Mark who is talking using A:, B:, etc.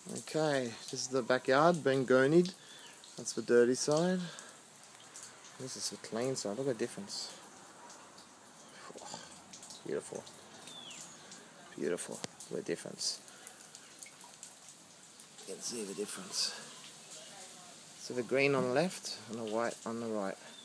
A: Okay, this is the backyard being gonied. That's the dirty side. This is the clean side. Look at the difference. Beautiful. Beautiful. Look at the difference. You can see the difference. So the green on the left and the white on the right.